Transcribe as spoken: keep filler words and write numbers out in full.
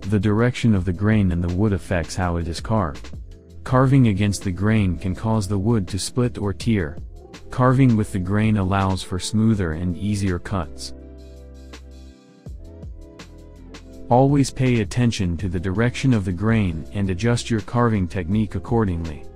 The direction of the grain in the wood affects how it is carved. Carving against the grain can cause the wood to split or tear. Carving with the grain allows for smoother and easier cuts. Always pay attention to the direction of the grain and adjust your carving technique accordingly.